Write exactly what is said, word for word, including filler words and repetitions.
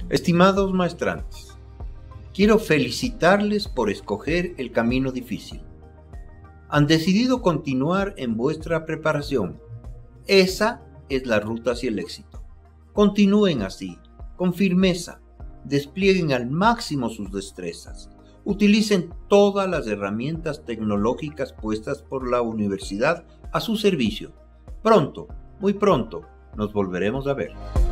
Estimados maestrantes, quiero felicitarles por escoger el camino difícil. Han decidido continuar en vuestra preparación. Esa es la ruta hacia el éxito. Continúen así, con firmeza. Desplieguen al máximo sus destrezas. Utilicen todas las herramientas tecnológicas puestas por la universidad a su servicio. Pronto, muy pronto, nos volveremos a ver.